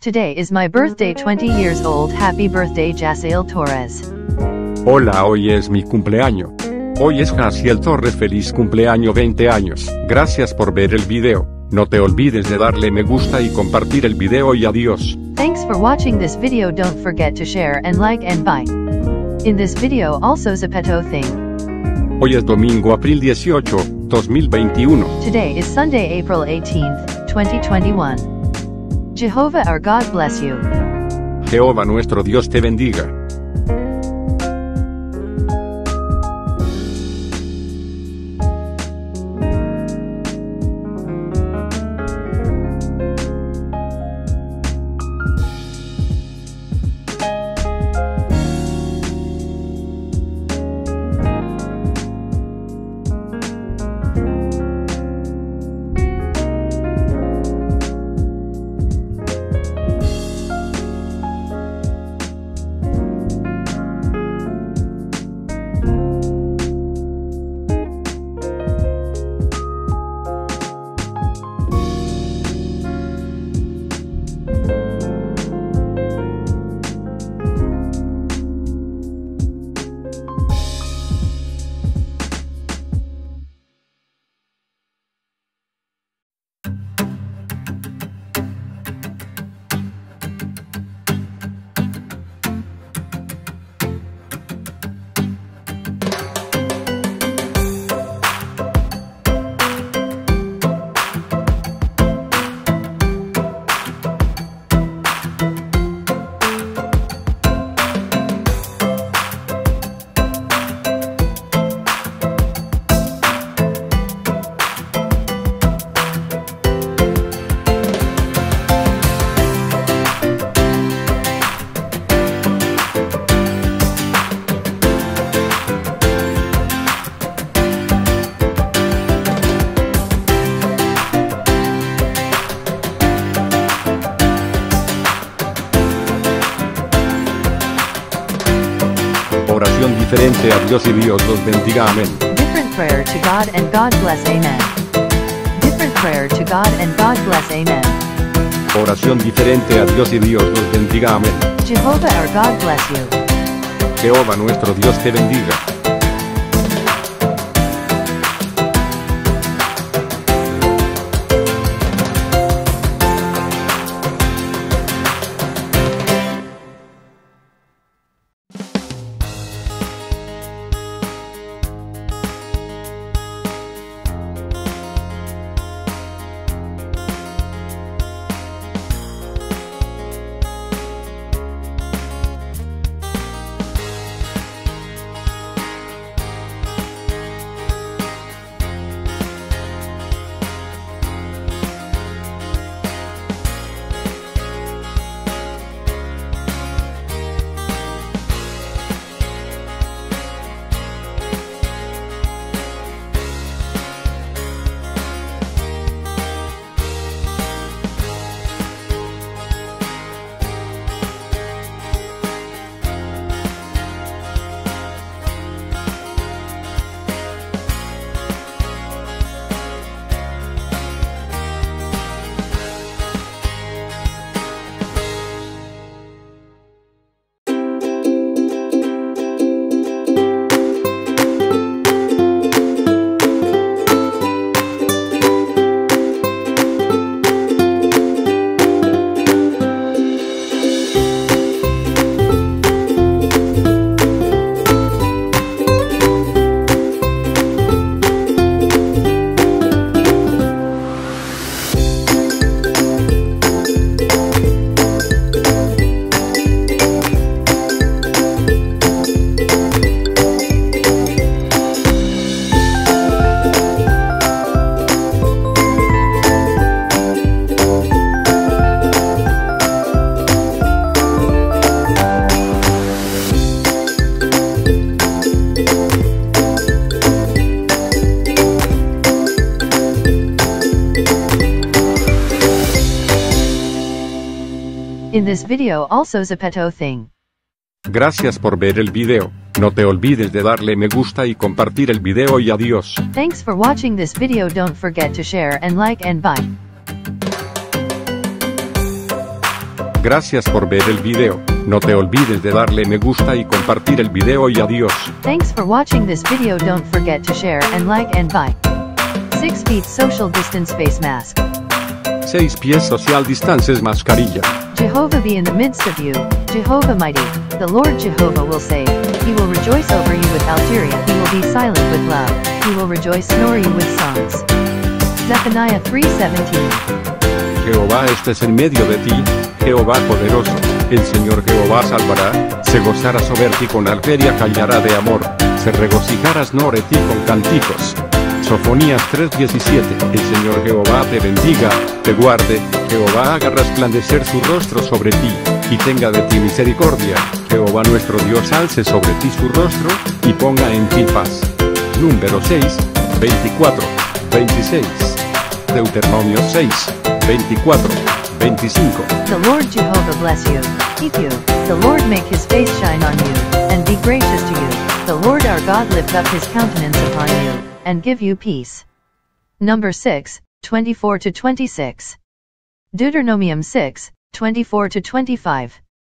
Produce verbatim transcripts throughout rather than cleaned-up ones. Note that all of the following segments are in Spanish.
Today is my birthday, twenty years old. Happy birthday, Jaciel Torres. Hola, hoy es mi cumpleaños. Hoy es Jaciel Torres, feliz cumpleaños, veinte años. Gracias por ver el video. No te olvides de darle me gusta y compartir el video y adiós. Thanks for watching this video. Don't forget to share and like and bye. In this video also Zapeto thing. Hoy es domingo, abril dieciocho, dos mil veintiuno. Today is Sunday, April eighteenth, twenty twenty-one. Jehovah our God bless you. Jehová nuestro Dios te bendiga. Oración diferente a Dios y Dios los bendiga, amén. Different prayer to God and God bless, amen. Different prayer to God and God bless, amen. Oración diferente a Dios y Dios los bendiga, amén. Jehovah our God bless you. Jehová nuestro Dios te bendiga. In this video also Zapeto thing. Gracias por ver el video. No te olvides de darle me gusta y compartir el video y adiós. Thanks for watching this video. Don't forget to share and like and bye. Gracias por ver el video. No te olvides de darle me gusta y compartir el video y adiós. Thanks for watching this video. Don't forget to share and like and bye. six feet social distance face mask. seis pies social distances mascarilla. Jehovah be in the midst of you, Jehovah mighty, the Lord Jehovah will save. He will rejoice over you with Algeria, he will be silent with loud, he will rejoice snore you with songs. Zephaniah three seventeen. Jehová estés en medio de ti, Jehová poderoso, el Señor Jehová salvará, se gozará sobre ti con algeria callará de amor, se regocijará sobre ti con cánticos. Sofonías tres diecisiete. El Señor Jehová te bendiga, te guarde, Jehová haga resplandecer su rostro sobre ti, y tenga de ti misericordia, Jehová nuestro Dios alce sobre ti su rostro, y ponga en ti paz. Número seis, veinticuatro, veintiséis. Deuteronomio seis, veinticuatro, veinticinco. The Lord Jehovah bless you, keep you, the Lord make his face shine on you, and be gracious to you, the Lord our God lift up his countenance upon you, and give you peace. Number six, twenty-four to twenty-six. Deuteronomium six, twenty-four to twenty-five.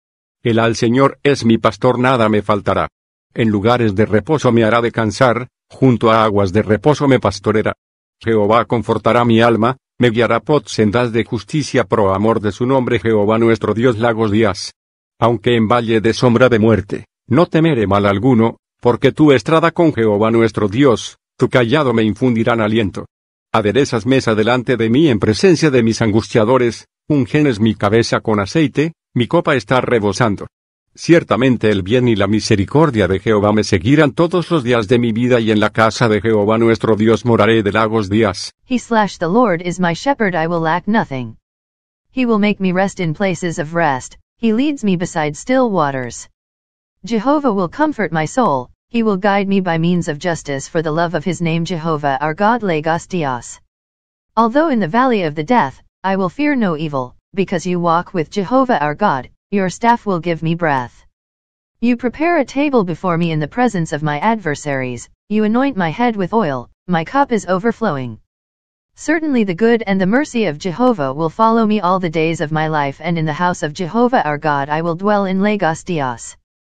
El al Señor es mi pastor, nada me faltará. En lugares de reposo me hará descansar, junto a aguas de reposo me pastoreará. Jehová confortará mi alma, me guiará por sendas de justicia pro amor de su nombre, Jehová nuestro Dios. Lagos días. Aunque en valle de sombra de muerte, no temeré mal alguno, porque tu estrada con Jehová nuestro Dios, tu callado me infundirán aliento. Aderezas mesa delante de mí en presencia de mis angustiadores, ungenes mi cabeza con aceite, mi copa está rebosando. Ciertamente el bien y la misericordia de Jehová me seguirán todos los días de mi vida, y en la casa de Jehová nuestro Dios moraré de largos días. He slash the Lord is my shepherd, I will lack nothing. He will make me rest in places of rest, he leads me beside still waters. Jehovah will comfort my soul, he will guide me by means of justice for the love of his name, Jehovah our God. Lagos Dios. Although in the valley of the death, I will fear no evil, because you walk with Jehovah our God, your staff will give me breath. You prepare a table before me in the presence of my adversaries, you anoint my head with oil, my cup is overflowing. Certainly the good and the mercy of Jehovah will follow me all the days of my life, and in the house of Jehovah our God I will dwell in Lagos Dios.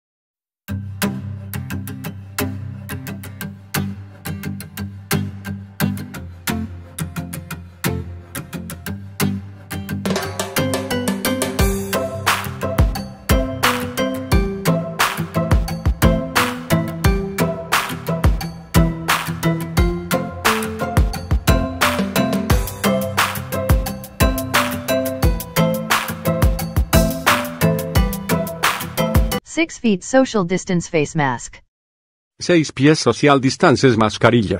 six feet social distance face mask. seis pies social distances mascarilla.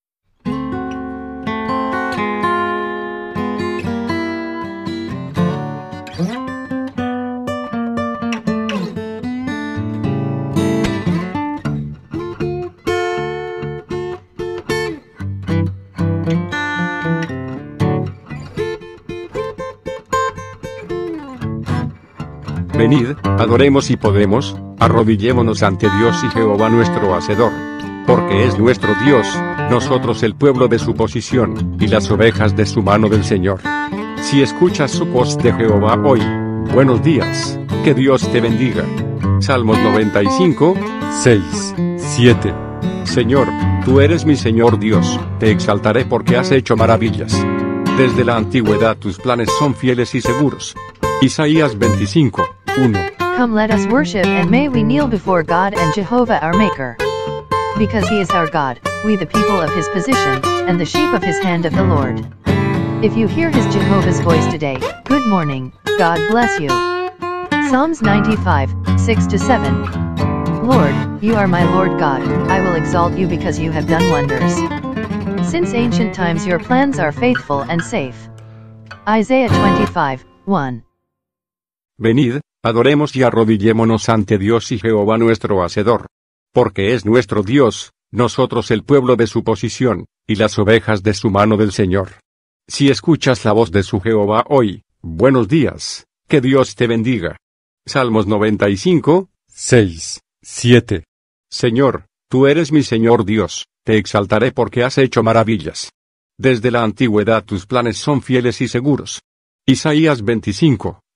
Venid, adoremos y podemos, arrodillémonos ante Dios y Jehová nuestro Hacedor. Porque es nuestro Dios, nosotros el pueblo de su posesión, y las ovejas de su mano del Señor. Si escuchas su voz de Jehová hoy, buenos días, que Dios te bendiga. Salmos noventa y cinco, seis, siete. Señor, tú eres mi Señor Dios, te exaltaré porque has hecho maravillas. Desde la antigüedad tus planes son fieles y seguros. Isaías veinticinco, uno. Come, let us worship, and may we kneel before God and Jehovah our Maker. Because he is our God, we the people of his possession, and the sheep of his hand of the Lord. If you hear his Jehovah's voice today, good morning, God bless you. Psalms ninety-five, six to seven. Lord, you are my Lord God, I will exalt you because you have done wonders. Since ancient times your plans are faithful and safe. Isaiah twenty-five, one. Venid, adoremos y arrodillémonos ante Dios y Jehová nuestro Hacedor. Porque es nuestro Dios, nosotros el pueblo de su posesión, y las ovejas de su mano del Señor. Si escuchas la voz de su Jehová hoy, buenos días, que Dios te bendiga. Salmos noventa y cinco, seis, siete. Señor, tú eres mi Señor Dios, te exaltaré porque has hecho maravillas. Desde la antigüedad tus planes son fieles y seguros. Isaías veinticinco,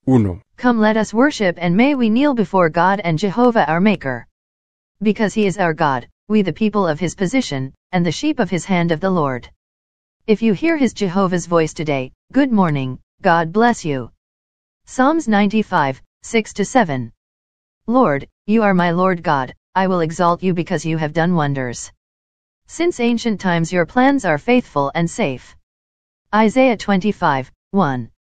uno. Come, let us worship, and may we kneel before God and Jehovah our Maker. Because he is our God, we the people of his possession, and the sheep of his hand of the Lord. If you hear his Jehovah's voice today, good morning, God bless you. Psalms ninety-five, six to seven. Lord, you are my Lord God, I will exalt you because you have done wonders. Since ancient times your plans are faithful and safe. Isaiah twenty-five, one.